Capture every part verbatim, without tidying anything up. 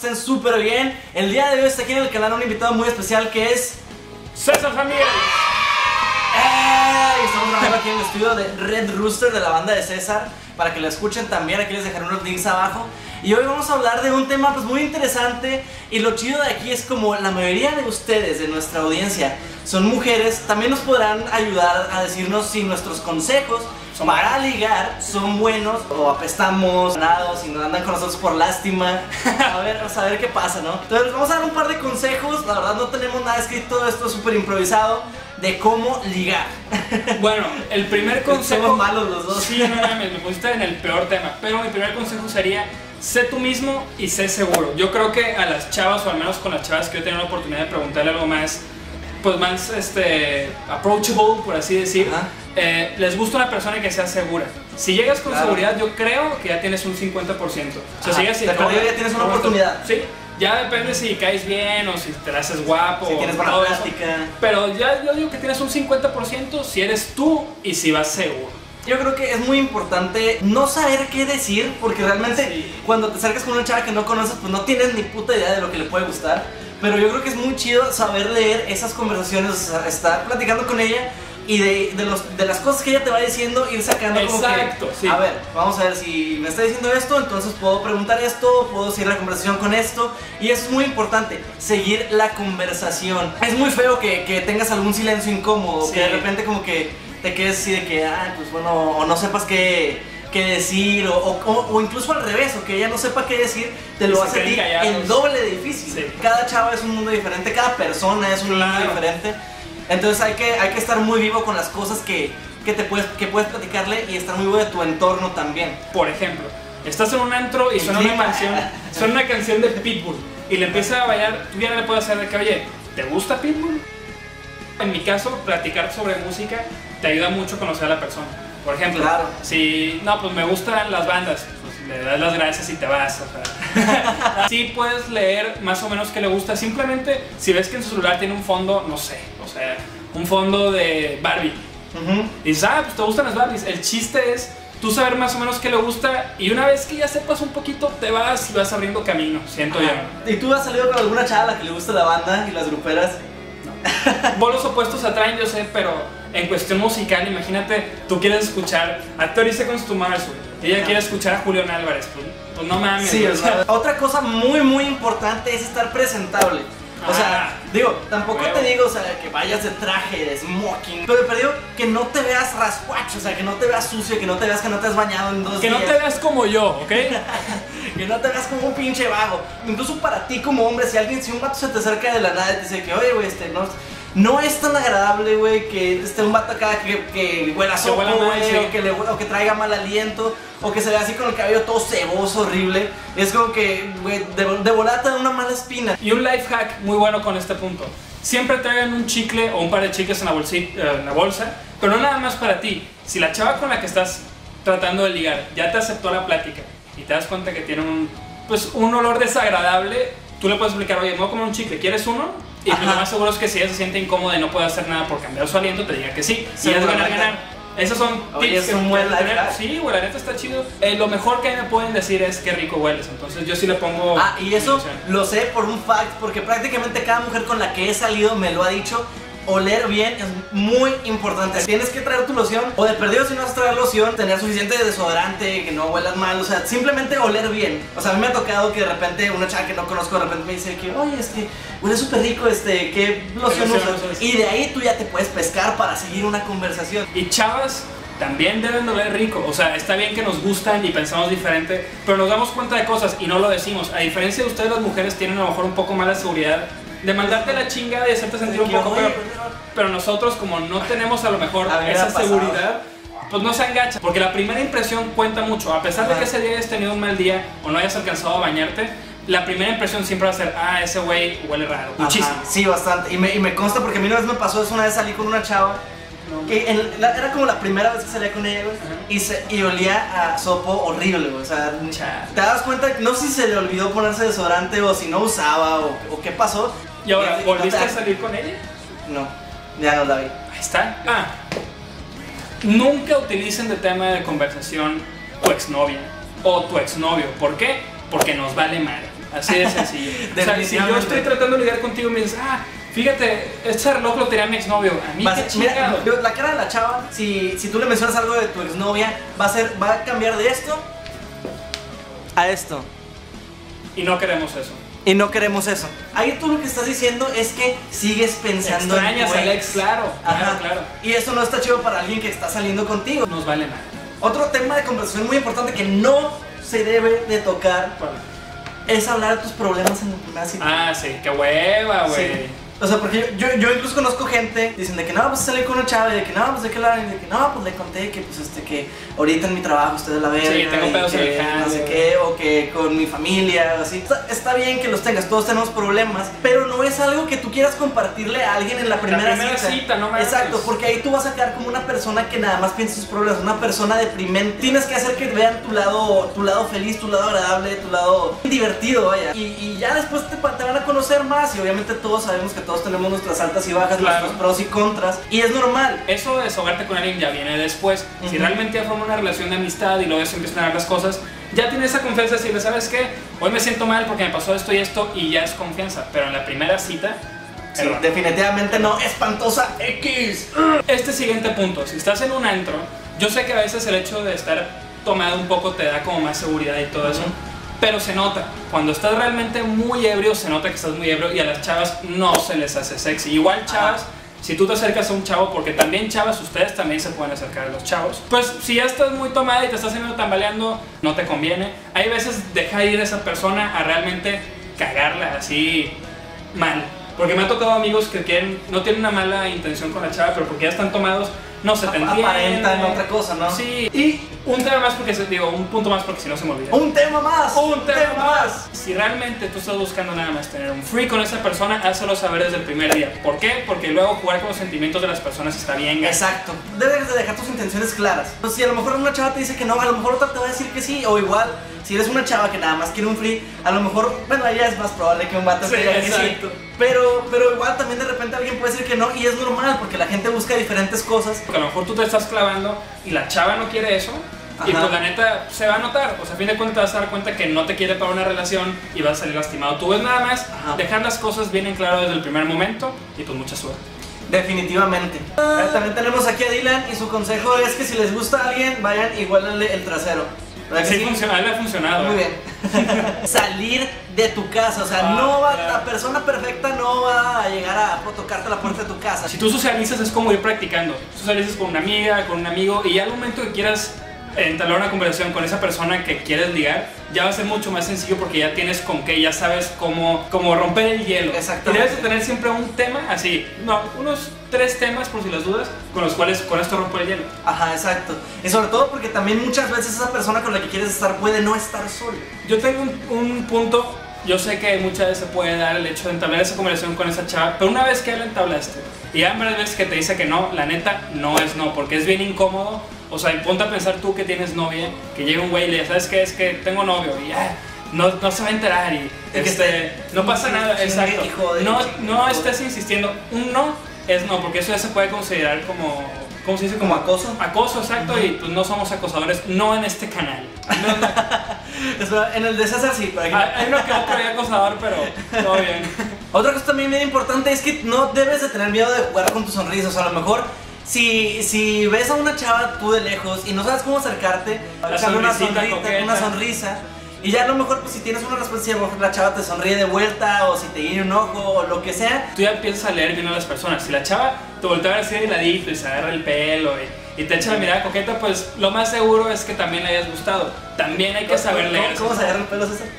estén súper bien. El día de hoy está aquí en el canal un invitado muy especial que es César Ramírez. ¡Ey! Estamos grabando aquí en el estudio de Red Rooster de la banda de César, para que lo escuchen también. Aquí les dejaré unos links abajo. Y hoy vamos a hablar de un tema pues muy interesante. Y lo chido de aquí es como la mayoría de ustedes, de nuestra audiencia, son mujeres. También nos podrán ayudar a decirnos si nuestros consejos para ligar son buenos o apestamos, nada, si nos andan con nosotros por lástima. A ver, vamos a ver qué pasa, ¿no? Entonces vamos a dar un par de consejos. La verdad no tenemos nada escrito, esto es súper improvisado, de cómo ligar. Bueno, el primer consejo... Somos malos los dos. Sí, no mames, me pusiste en el peor tema. Pero mi primer consejo sería: sé tú mismo y sé seguro. Yo creo que a las chavas, o al menos con las chavas que yo he tenido la oportunidad de preguntarle algo más, pues más este, approachable, por así decir, eh, les gusta una persona que sea segura. Si llegas con claro. seguridad, yo creo que ya tienes un cincuenta por ciento. O sea, si llegas y te perdió, ya tienes una oportunidad. Sí, ya depende si caes bien o si te la haces guapo. Si tienes buena plática. Pero ya yo digo que tienes un cincuenta por ciento si eres tú y si vas seguro. Yo creo que es muy importante no saber qué decir, porque realmente sí. cuando te acercas con una chava que no conoces, pues no tienes ni puta idea de lo que le puede gustar. Pero yo creo que es muy chido saber leer esas conversaciones, o sea, estar platicando con ella y de, de, los, de las cosas que ella te va diciendo, ir sacando como Exacto, que, sí. a ver, vamos a ver si me está diciendo esto, entonces puedo preguntar esto, puedo seguir la conversación con esto. Y eso es muy importante, seguir la conversación. Es muy feo que, que tengas algún silencio incómodo, sí. que de repente como que te quedes así de que, ah, pues bueno, o no sepas qué... qué decir, o, o, o incluso al revés, o que ella no sepa qué decir, te lo hace a ti el doble de difícil. Sí. Cada chava es un mundo diferente, cada persona es un claro. mundo diferente. Entonces hay que, hay que estar muy vivo con las cosas que, que, te puedes, que puedes platicarle, y estar muy vivo de tu entorno también. Por ejemplo, estás en un antro y suena una canción, suena una canción de Pitbull y le empieza a bailar, tú ya no le puedes hacer de que, oye, ¿te gusta Pitbull? En mi caso, platicar sobre música te ayuda mucho a conocer a la persona. Por ejemplo, claro. si no, pues me gustan las bandas, pues le das las gracias y te vas. O sea. Sí puedes leer más o menos qué le gusta. Simplemente si ves que en su celular tiene un fondo, no sé, o sea, un fondo de Barbie. Uh-huh. Y dices, ah, pues te gustan las Barbies. El chiste es tú saber más o menos qué le gusta, y una vez que ya sepas un poquito, te vas y vas abriendo camino, siento yo. ¿Y tú has salido con alguna chava a la que le gusta la banda y las gruperas? No. Polos opuestos atraen, yo sé, pero en cuestión musical, imagínate, tú quieres escuchar a Tori Seconds to Mars, y ella no. quiere escuchar a Julián Álvarez, pues, pues no mames. Sí, o sea, otra cosa muy muy importante es estar presentable. O ah, sea, digo, tampoco bueno. te digo, o sea, que vayas de traje, de smoking, pero te digo que no te veas rascuacho, o sea, que no te veas sucio, que no te veas que no te has bañado en dos que días. Que no te veas como yo, ¿ok? Que no te veas como un pinche vago. Incluso para ti como hombre, si alguien, si un vato se te acerca de la nada y te dice que, oye, güey, este, no... No es tan agradable, güey, que esté un vato acá que, que huela a sopa, güey, sí. o, que le, o que traiga mal aliento, o que se vea así con el cabello todo ceboso, horrible. Es como que, güey, de, de volada te da una mala espina. Y un life hack muy bueno con este punto: siempre traigan un chicle o un par de chicles en la, bolsita, en la bolsa, pero no nada más para ti. Si la chava con la que estás tratando de ligar ya te aceptó la plática y te das cuenta que tiene un, pues, un olor desagradable, tú le puedes explicar, oye, me voy a comer un chicle, ¿quieres uno? Y lo más seguro es que si ella se siente incómoda y no puede hacer nada por cambiar su aliento, te diga que sí. Y es ganar, ganar. Esos son Oye, tips es que un buen tener. Sí, güey, la neta está chido. Eh, lo mejor que me pueden decir es qué rico hueles. Entonces yo sí le pongo... Ah, y eso lo sé por un fact, porque prácticamente cada mujer con la que he salido me lo ha dicho. Oler bien es muy importante. Tienes que traer tu loción, o de perdido si no vas a traer loción, tener suficiente desodorante, que no huelas mal, o sea, simplemente oler bien. O sea, a mí me ha tocado que de repente una chava que no conozco de repente me dice que, oye, este, huele súper rico, este, ¿qué loción usas? Y de ahí tú ya te puedes pescar para seguir una conversación. Y chavas también deben de oler rico. O sea, está bien que nos gustan y pensamos diferente, pero nos damos cuenta de cosas y no lo decimos. A diferencia de ustedes, las mujeres tienen a lo mejor un poco más la seguridad de mandarte la chinga y hacerte sentir un poco peor, pero nosotros, como no tenemos a lo mejor esa seguridad, pues no se engancha, porque la primera impresión cuenta mucho. A pesar de que ese día hayas tenido un mal día o no hayas alcanzado a bañarte, la primera impresión siempre va a ser, ah, ese güey huele raro, muchísimo. Sí, bastante, y me, y me consta porque a mí una vez me pasó eso. Una vez salí con una chava que en la, era como la primera vez que salía con ella, güey, y, se, y olía a sopo horrible, güey. O sea, te das cuenta, no sé si se le olvidó ponerse desodorante o si no usaba o, o qué pasó. ¿Y ahora, volviste a salir con ella? No, ya no la vi. Ahí está. Ah, nunca utilicen de tema de conversación tu exnovia o tu exnovio. ¿Por qué? Porque nos vale madre. Así de sencillo. O sea, si yo estoy tratando de ligar contigo y me dices, ah, fíjate, este reloj lo tenía mi exnovio, a mí qué chingado. Mira, la cara de la chava, si, si tú le mencionas algo de tu exnovia, va a ser, va a cambiar de esto a esto. Y no queremos eso. Y no queremos eso. Ahí tú lo que estás diciendo es que sigues pensando extrañas en tu al ex, claro, claro, Ajá. claro. Y eso no está chido para alguien que está saliendo contigo. Nos vale nada. Otro tema de conversación muy importante que no se debe de tocar ¿Cuál? es hablar de tus problemas en la primera cita. Ah, sí, qué hueva, güey. Sí. O sea, porque yo, yo, yo incluso conozco gente, dicen de que no, pues salí con una chava, y de que no, pues de que la, y de que no, pues le conté que pues este que ahorita en mi trabajo ustedes la ven. Sí, tengo pedos en el que jale, no sé qué, o que con mi familia, o así. Está, está bien que los tengas, todos tenemos problemas, pero no es algo que tú quieras compartirle a alguien en la primera, la primera cita. cita, no mames. Exacto, porque ahí tú vas a quedar como una persona que nada más piensa en sus problemas, una persona deprimente. Tienes que hacer que vean tu lado, tu lado feliz, tu lado agradable, tu lado divertido, vaya. Y, y ya después te, te van a conocer más y obviamente todos sabemos que todos tenemos nuestras altas y bajas, claro, nuestros pros y contras, y es normal. Eso de desahogarte con alguien ya viene después. Uh-huh. Si realmente ya forma una relación de amistad y luego se empiezan a dar las cosas, ya tienes esa confianza de decirle, ¿sabes qué? Hoy me siento mal porque me pasó esto y esto, y ya es confianza. Pero en la primera cita, sí, error. Definitivamente no, espantosa X. Este siguiente punto, si estás en un antro, yo sé que a veces el hecho de estar tomado un poco te da como más seguridad y todo uh-huh. eso, pero se nota, cuando estás realmente muy ebrio, se nota que estás muy ebrio y a las chavas no se les hace sexy. Igual chavas, ajá, si tú te acercas a un chavo, porque también chavas, ustedes también se pueden acercar a los chavos, pues si ya estás muy tomada y te estás haciendo tambaleando, no te conviene. Hay veces deja ir a esa persona a realmente cagarla así mal. Porque me ha tocado amigos que quieren, no tienen una mala intención con la chava, pero porque ya están tomados, no se te entiende. Aparentan otra cosa, ¿no? Sí. Y un tema más, porque digo, un punto más porque si no se me olvida. ¡Un tema más! ¡Un tema, tema más! Si realmente tú estás buscando nada más tener un free con esa persona, hazlo saber desde el primer día. ¿Por qué? Porque luego jugar con los sentimientos de las personas está bien. Exacto. Debes de dejar tus intenciones claras. Pues si a lo mejor una chava te dice que no, a lo mejor otra te va a decir que sí, o igual, si eres una chava que nada más quiere un free, a lo mejor, bueno, ella es más probable que un vato sí, te diga que sí. Pero, pero igual también de repente alguien puede decir que no, y es normal, porque la gente busca diferentes cosas. Porque a lo mejor tú te estás clavando y la chava no quiere eso. Ajá. Y pues la neta se va a notar, o sea, a fin de cuentas te vas a dar cuenta que no te quiere para una relación y vas a salir lastimado. Tú ves nada más, ajá, dejar las cosas bien en claro desde el primer momento y pues mucha suerte. Definitivamente. Ah. También tenemos aquí a Dylan y su consejo es que si les gusta a alguien, vayan y huélanle el trasero. Sí, sí? Funciona, le ha funcionado. Muy bien. Salir de tu casa, o sea, ah, no va, claro, la persona perfecta no va a llegar a tocarte la puerta de tu casa. Si tú socializas es como ir practicando. Socializas con una amiga, con un amigo, y ya al momento que quieras entablar una conversación con esa persona que quieres ligar, ya va a ser mucho más sencillo porque ya tienes con qué, ya sabes cómo, cómo romper el hielo. Exactamente. Y debes de tener siempre un tema, así, no, unos tres temas por si las dudas, con los cuales con esto rompo el hielo. Ajá, exacto. Y sobre todo porque también muchas veces esa persona con la que quieres estar puede no estar sola. Yo tengo un, un punto, yo sé que muchas veces se puede dar el hecho de entablar esa conversación con esa chava, pero una vez que ya la entablaste y ya varias veces que te dice que no, la neta no es no, porque es bien incómodo. O sea, ponte a pensar tú que tienes novia, que llega un güey y le dice, ¿sabes qué? Es que tengo novio y ya, no, no se va a enterar y este, no pasa nada, exacto. No, no estés insistiendo, un no es no, porque eso ya se puede considerar como, ¿cómo se dice? Como acoso. Acoso, exacto, uh-huh. Y pues no somos acosadores, no en este canal. No, no. Espera, en el de César sí, para que... Hay, hay uno que otro hay acosador, pero todo bien. Otra cosa también bien importante es que no debes de tener miedo de jugar con tus sonrisas, o a lo mejor... Si, si ves a una chava tú de lejos y no sabes cómo acercarte, echarle una sonrisa, una sonrisa, y ya a lo mejor pues si tienes una respuesta, la chava te sonríe de vuelta o si te guiña un ojo o lo que sea, tú ya empiezas a leer bien a las personas. Si la chava te voltea a ver así de ladito y se agarra el pelo y, y te echa la mirada coqueta, pues lo más seguro es que también le hayas gustado. También hay que saber leer. ¿Cómo, ¿cómo se agarra el pelo, César?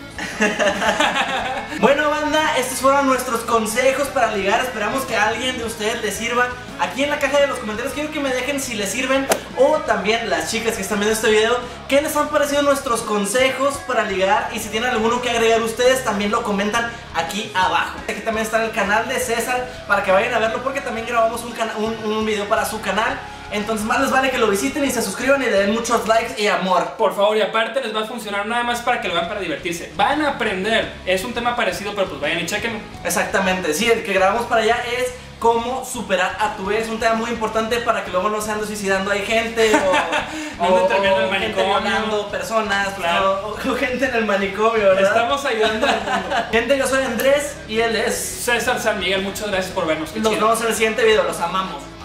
Bueno, banda, estos fueron nuestros consejos para ligar. Esperamos que a alguien de ustedes les sirva. Aquí en la caja de los comentarios quiero que me dejen si les sirven, o también las chicas que están viendo este video, qué les han parecido nuestros consejos para ligar, y si tienen alguno que agregar ustedes también lo comentan aquí abajo. Aquí también está el canal de César para que vayan a verlo, porque también grabamos un, un, un video para su canal. Entonces más les vale que lo visiten y se suscriban y le den muchos likes y amor. Por favor, y aparte les va a funcionar nada más para que lo vean para divertirse. Van a aprender, es un tema parecido, pero pues vayan y chequenlo. Exactamente, sí, el que grabamos para allá es cómo superar a tu ex, un tema muy importante para que luego no se ande suicidando hay gente o, no o, o gente manicomio, violando personas, claro. o, o gente en el manicomio, ¿verdad? Estamos ayudando al mundo. Gente, yo soy Andrés y él es César San Miguel, muchas gracias por vernos. Nos vemos en el siguiente video, los amamos.